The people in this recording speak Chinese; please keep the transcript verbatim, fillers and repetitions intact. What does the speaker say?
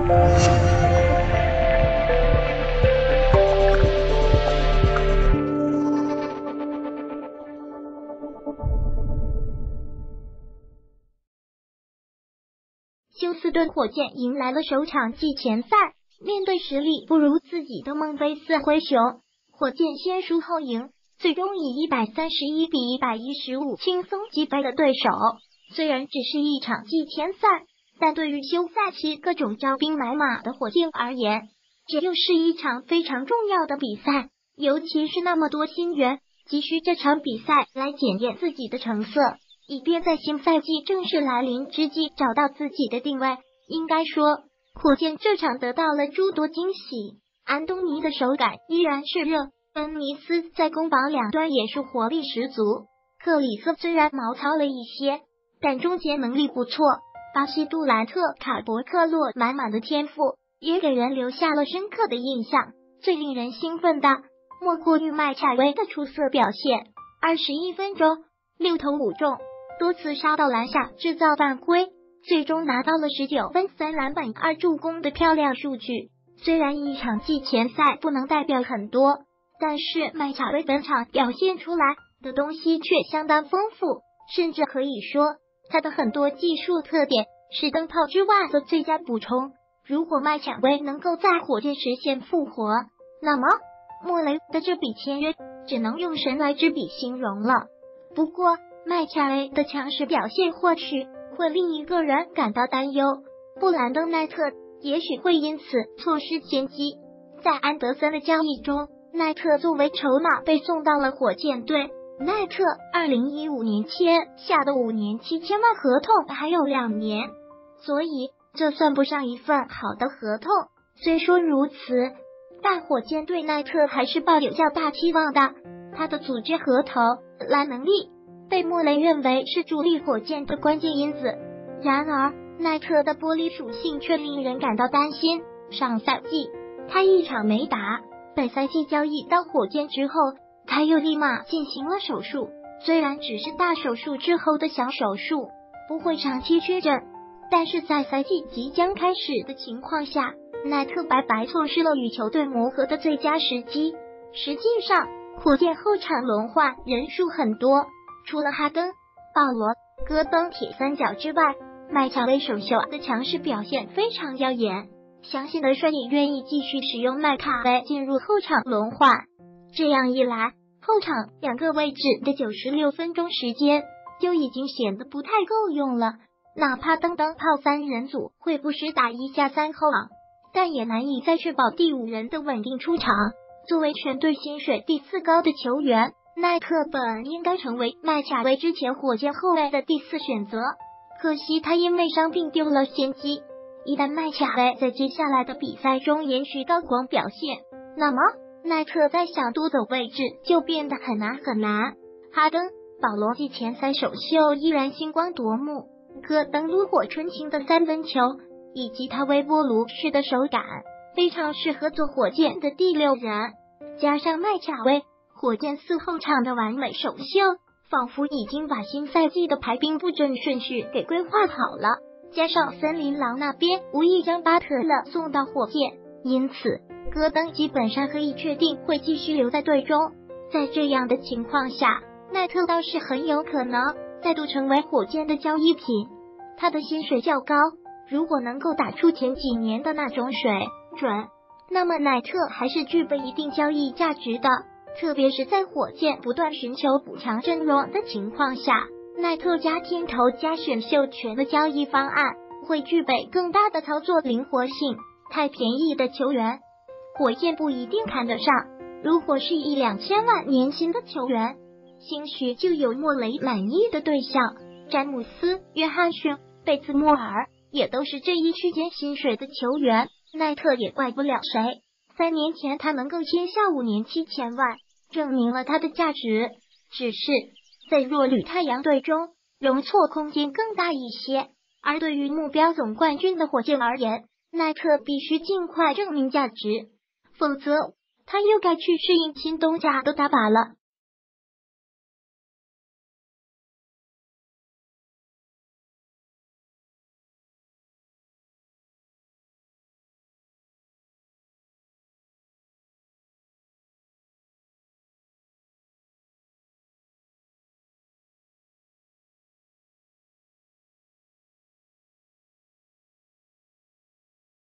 休斯顿火箭迎来了首场季前赛，面对实力不如自己的孟菲斯灰熊，火箭先输后赢，最终以一百三十一比一百一十五轻松击败了对手。虽然只是一场季前赛，但对于休赛期各种招兵买马的火箭而言，这又是一场非常重要的比赛，尤其是那么多新援，急需这场比赛来检验自己的成色，以便在新赛季正式来临之际找到自己的定位。应该说，火箭这场得到了诸多惊喜。安东尼的手感依然是热，恩尼斯在攻防两端也是活力十足。克里斯虽然毛糙了一些，但终结能力不错。巴西杜兰特、卡博克洛满满的天赋，也给人留下了深刻的印象。最令人兴奋的，莫过于麦凯威的出色表现。二十一分钟，六投五中，多次杀到篮下制造犯规，最终拿到了十九分、三篮板、二助攻的漂亮数据。虽然一场季前赛不能代表很多，但是麦凯威本场表现出来的东西却相当丰富，甚至可以说他的很多技术特点是灯泡之外的最佳补充。如果麦凯威能够在火箭实现复活，那么莫雷的这笔签约只能用神来之笔形容了。不过麦凯威的强势表现或许会令一个人感到担忧，布兰登奈特也许会因此错失先机。在安德森的交易中，奈特作为筹码被送到了火箭队。奈特二零一五年签下的五年七千万合同还有两年，所以这算不上一份好的合同。虽说如此，但火箭对奈特还是抱有较大期望的。他的组织和投篮能力被莫雷认为是主力火箭的关键因子。然而奈特的玻璃属性却令人感到担心。上赛季他一场没打，本赛季交易到火箭之后，他又立马进行了手术。虽然只是大手术之后的小手术，不会长期缺阵，但是在赛季即将开始的情况下，奈特白白错失了与球队磨合的最佳时机。实际上火箭后场轮换人数很多，除了哈登、保罗、戈登铁三角之外，麦乔威首秀的强势表现非常耀眼。相信德帅也愿意继续使用麦卡威进入后场轮换，这样一来，后场两个位置的九十六分钟时间就已经显得不太够用了。哪怕登登炮三人组会不时打一下三后场，但也难以再确保第五人的稳定出场。作为全队薪水第四高的球员，奈特本应该成为麦卡威之前火箭后卫的第四选择，可惜他因为伤病丢了先机。一旦麦卡威在接下来的比赛中延续高光表现，那么奈特在想夺走位置就变得很难很难。哈登、保罗季前赛首秀依然星光夺目，戈登炉火纯青的三分球以及他微波炉式的手感，非常适合做火箭的第六人。加上麦卡威，火箭四后场的完美首秀，仿佛已经把新赛季的排兵布阵顺序给规划好了。加上森林狼那边无意将巴特勒送到火箭，因此戈登基本上可以确定会继续留在队中。在这样的情况下，奈特倒是很有可能再度成为火箭的交易品。他的薪水较高，如果能够打出前几年的那种水准，那么奈特还是具备一定交易价值的。特别是在火箭不断寻求补强阵容的情况下，奈特加天头加选秀权的交易方案会具备更大的操作灵活性。太便宜的球员，火箭不一定看得上。如果是一两千万年薪的球员，兴许就有莫雷满意的对象。詹姆斯、约翰逊、贝兹莫尔也都是这一区间薪水的球员，奈特也怪不了谁。三年前他能够签下五年七千万，证明了他的价值。只是在弱旅太阳队中，容错空间更大一些。而对于目标总冠军的火箭而言，奈特必须尽快证明价值，否则他又该去适应新东家的打法了。